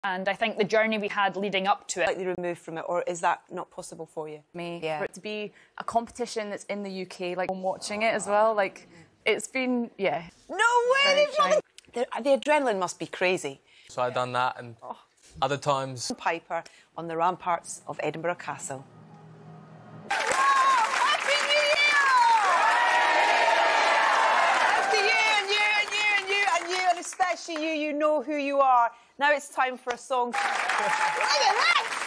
And I think the journey we had leading up to it... Slightly removed from it, or is that not possible for you? Yeah. For it to be a competition that's in the UK, like, I'm watching it as well, like, it's been, yeah. No way! The adrenaline must be crazy. So I've done that, and other times... Piper on the ramparts of Edinburgh Castle. Especially you know who you are. Now it's time for a song. Look at that!